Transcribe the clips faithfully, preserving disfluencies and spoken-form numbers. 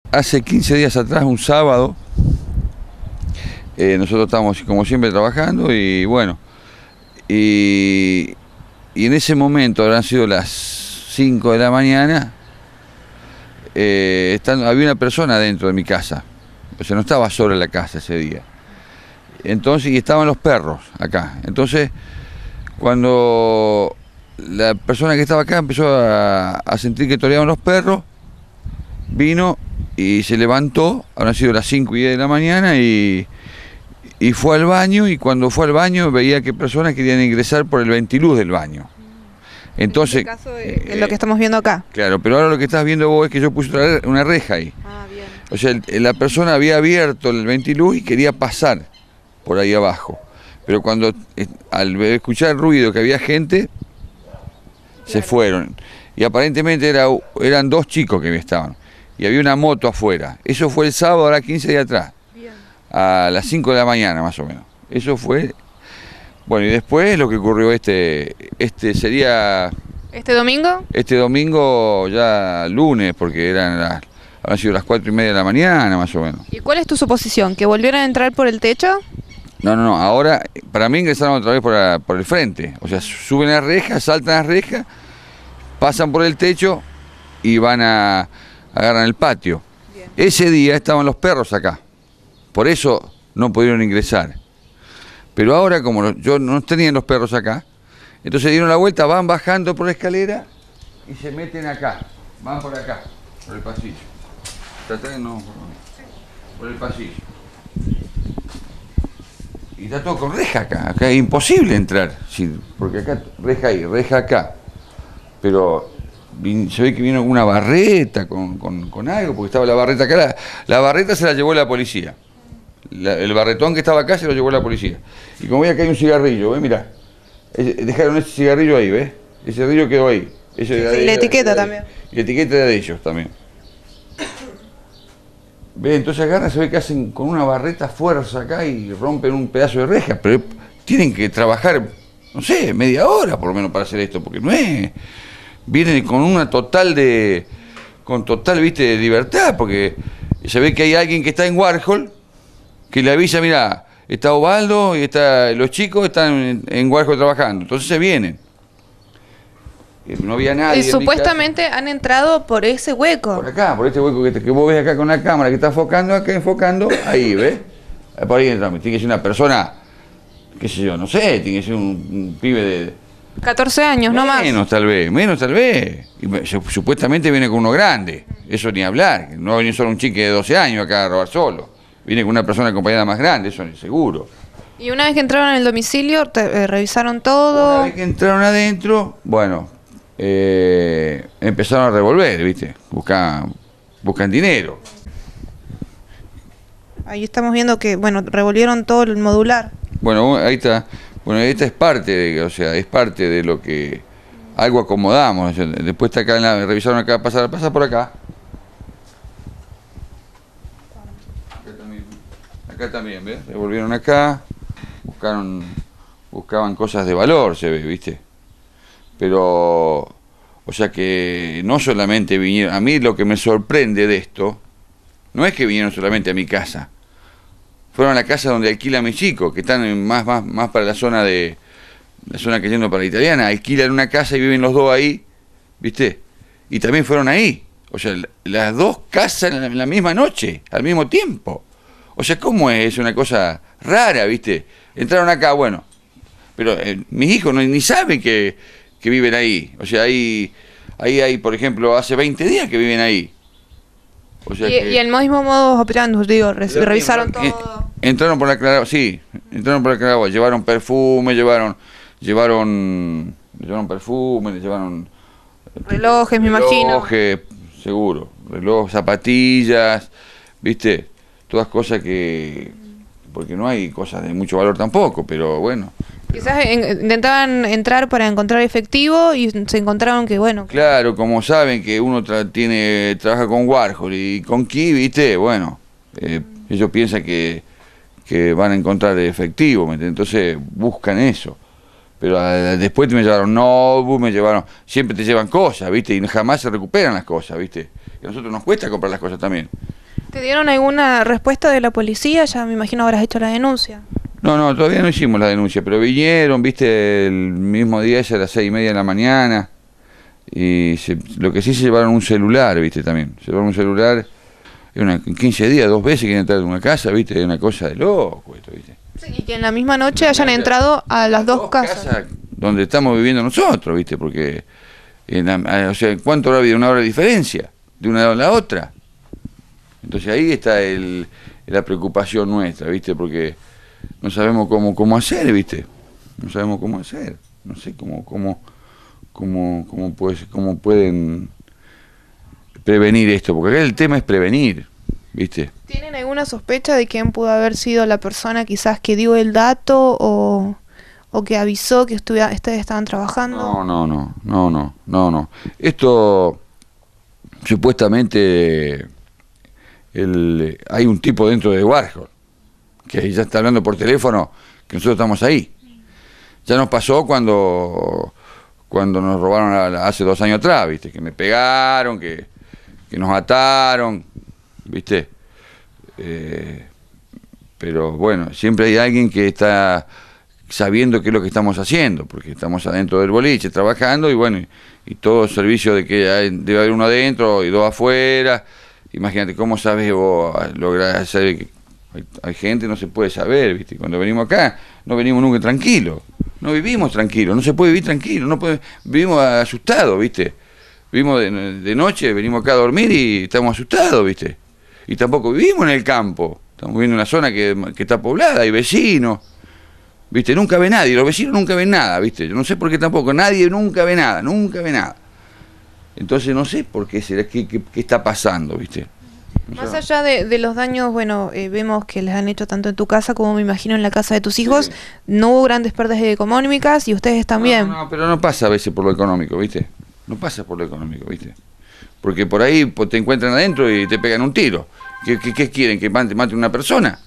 hace quince días atrás, un sábado, eh, nosotros estábamos como siempre trabajando y bueno, y, y en ese momento, habrán sido las cinco de la mañana, eh, estando, había una persona dentro de mi casa, o sea, no estaba sola en la casa ese día. Entonces, y estaban los perros acá. Entonces, cuando la persona que estaba acá empezó a, a sentir que toreaban los perros, vino y se levantó, habrán sido las cinco y diez de la mañana, y, y fue al baño, y cuando fue al baño veía que personas querían ingresar por el ventiluz del baño. Entonces, en este caso es eh, lo que estamos viendo acá. Claro, pero ahora lo que estás viendo vos es que yo puse una reja ahí. Ah, bien. O sea, el, la persona había abierto el ventiluz y quería pasar por ahí abajo. Pero cuando, eh, al escuchar el ruido que había gente, claro, se fueron. Y aparentemente era, eran dos chicos que estaban. Y había una moto afuera. Eso fue el sábado, ahora quince días atrás. Bien. A las cinco de la mañana más o menos. Eso fue... Bueno, y después lo que ocurrió este, este sería... ¿Este domingo? Este domingo ya lunes, porque eran las, habrán sido las cuatro y media de la mañana más o menos. ¿Y cuál es tu suposición? ¿Que volvieron a entrar por el techo? No, no, no, ahora para mí ingresaron otra vez por, la, por el frente. O sea, suben las rejas, saltan las rejas, pasan por el techo y van a agarran el patio. Bien. Ese día estaban los perros acá, por eso no pudieron ingresar. Pero ahora, como yo no tenían los perros acá, entonces dieron la vuelta, van bajando por la escalera y se meten acá, van por acá, por el pasillo. No, por el pasillo. Y está todo con reja acá, acá es imposible entrar, sí, porque acá, reja ahí, reja acá. Pero se ve que vino una barreta con, con, con algo, porque estaba la barreta acá, la, la barreta se la llevó la policía. La, el barretón que estaba acá se lo llevó la policía. Y como ve acá hay un cigarrillo, ¿ves? Mirá. Ese, dejaron ese cigarrillo ahí, ¿ves? Ese cigarrillo quedó ahí. Ese sí, de, sí, de, la etiqueta de, de, también. Y la etiqueta era de ellos también. ¿Ves? Entonces agarran, se ve que hacen con una barreta fuerza acá y rompen un pedazo de reja. Pero tienen que trabajar, no sé, media hora por lo menos para hacer esto, porque no es... Vienen con una total de... Con total, viste, de libertad, porque se ve que hay alguien que está en Warhol, que le avisa, mira, está Ovaldo y está, los chicos están en, en Warhol trabajando, entonces se vienen. No había nadie. Y supuestamente han entrado por ese hueco. Por acá, por este hueco que, te, que vos ves acá con la cámara que está enfocando, acá enfocando, ahí, ¿ves? Por ahí entramos. Tiene que ser una persona, qué sé yo, no sé, tiene que ser un, un pibe de... catorce años, no más. Menos tal vez, menos tal vez. Y, supuestamente viene con uno grande, eso ni hablar. No va a venir solo un chique de doce años acá a robar solo. Viene con una persona acompañada más grande, eso es seguro. Y una vez que entraron en el domicilio, te, eh, revisaron todo. Una vez que entraron adentro, bueno, eh, empezaron a revolver, ¿viste? Buscan, buscan dinero. Ahí estamos viendo que, bueno, revolvieron todo el modular. Bueno, ahí está. Bueno, esta es parte de, o sea, es parte de lo que algo acomodamos. O sea, después está acá, en la, revisaron acá, pasa, pasa por acá. Acá también, ¿ves? Se volvieron acá, buscaron, buscaban cosas de valor, se ve, ¿viste? Pero, o sea que no solamente vinieron, a mí lo que me sorprende de esto, no es que vinieron solamente a mi casa, fueron a la casa donde alquilan mis chicos, que están en más, más, más para la zona de, la zona que yendo para la italiana, alquilan una casa y viven los dos ahí, ¿viste? Y también fueron ahí, o sea, las dos casas en la, en la misma noche, al mismo tiempo. O sea, ¿cómo es? Es una cosa rara, ¿viste? Entraron acá, bueno, pero eh, mis hijos no, ni saben que, que viven ahí. O sea, ahí, ahí hay, por ejemplo, hace veinte días que viven ahí. O sea y, que, y el mismo modo operando, digo, re revisaron mismo, todo. Entraron por la Claragua, sí, entraron por la Claragua, llevaron perfume, llevaron, llevaron, llevaron perfume, llevaron... Relojes, me imagino. Relojes, seguro, reloj, zapatillas, ¿viste? Todas cosas que... porque no hay cosas de mucho valor tampoco, pero bueno. Quizás en, intentaban entrar para encontrar efectivo y se encontraron que, bueno... Claro, como saben que uno tra tiene trabaja con Warhol y con Key, ¿viste? Bueno, eh, ellos piensan que, que van a encontrar efectivo, ¿me entiendes? Entonces buscan eso. Pero a, a, después me llevaron notebook, me llevaron... Siempre te llevan cosas, ¿viste? Y jamás se recuperan las cosas, ¿viste? Y a nosotros nos cuesta comprar las cosas también. ¿Te dieron alguna respuesta de la policía? Ya me imagino habrás hecho la denuncia. No, no, todavía no hicimos la denuncia, pero vinieron, viste, el mismo día, ya a las seis y media de la mañana, y se, lo que sí se llevaron un celular, viste, también. Se llevaron un celular, en, una, en quince días, dos veces quieren entrar en una casa, viste, es una cosa de loco esto, viste. Sí, y que en la misma noche hayan entrado a las dos, dos casas. casas. Donde estamos viviendo nosotros, viste, porque, en la, o sea, ¿cuánto hora había? Una hora de diferencia, de una a la otra. Entonces ahí está el, la preocupación nuestra, viste, porque no sabemos cómo, cómo hacer, viste, no sabemos cómo hacer, no sé cómo, cómo, cómo, cómo, puede, cómo pueden prevenir esto, porque acá el tema es prevenir, viste. ¿Tienen alguna sospecha de quién pudo haber sido la persona quizás que dio el dato o, o que avisó que estuviera, ustedes estaban trabajando? No, no, no, no, no, no, no. Esto supuestamente el, hay un tipo dentro de Warhol que ya está hablando por teléfono que nosotros estamos ahí. Ya nos pasó cuando cuando nos robaron a la, hace dos años atrás, viste, que me pegaron, que, que nos ataron, viste. Eh, pero bueno, siempre hay alguien que está sabiendo qué es lo que estamos haciendo, porque estamos adentro del boliche trabajando y bueno, y, y todo el servicio de que hay, debe haber uno adentro y dos afuera. Imagínate cómo sabes vos lograr hacer que hay, hay gente, no se puede saber, ¿viste? Cuando venimos acá no venimos nunca tranquilos, no vivimos tranquilos, no se puede vivir tranquilo, no puede, vivimos asustados, ¿viste? Vivimos de, de noche, venimos acá a dormir y estamos asustados, ¿viste? Y tampoco vivimos en el campo, estamos viviendo en una zona que, que está poblada, hay vecinos, ¿viste? Nunca ve nadie, los vecinos nunca ven nada, ¿viste? Yo no sé por qué tampoco, nadie nunca ve nada, nunca ve nada. Entonces no sé por qué será, qué, qué, qué está pasando, ¿viste? O sea, más allá de, de los daños, bueno, eh, vemos que les han hecho tanto en tu casa como me imagino en la casa de tus hijos, sí. No hubo grandes pérdidas económicas y ustedes también. No, no, pero no pasa a veces por lo económico, ¿viste? No pasa por lo económico, ¿viste? Porque por ahí pues, te encuentran adentro y te pegan un tiro. ¿Qué, qué, qué quieren? ¿Que mate, mate una persona?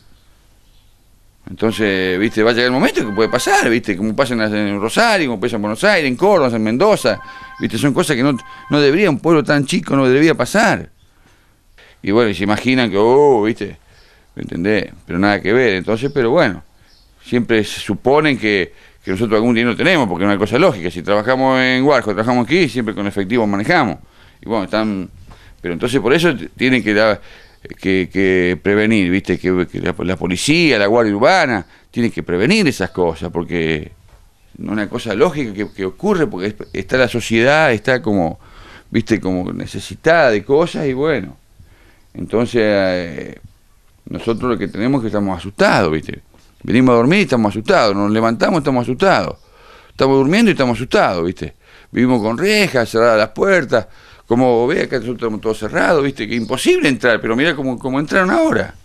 Entonces, ¿viste? Va a llegar el momento que puede pasar, ¿viste? Como pasa en Rosario, como pasa en Buenos Aires, en Córdoba, en Mendoza, ¿viste? Son cosas que no, no debería, un pueblo tan chico no debería pasar. Y bueno, y se imaginan que, oh, ¿viste? ¿Me entendés? Pero nada que ver, entonces, pero bueno, siempre se suponen que, que nosotros algún dinero tenemos, porque es una cosa lógica, si trabajamos en Warhol, trabajamos aquí, siempre con efectivo manejamos. Y bueno, están, pero entonces por eso tienen que dar... Que, que prevenir, viste, que, que la, la policía, la guardia urbana, tienen que prevenir esas cosas, porque es una cosa lógica que, que ocurre, porque está la sociedad, está como, viste, como necesitada de cosas, y bueno, entonces eh, nosotros lo que tenemos es que estamos asustados, viste, venimos a dormir y estamos asustados, nos levantamos y estamos asustados, estamos durmiendo y estamos asustados, viste, vivimos con rejas, cerradas las puertas. Como ve acá nosotros estamos todos cerrados, viste, que imposible entrar, pero mira cómo, cómo entraron ahora.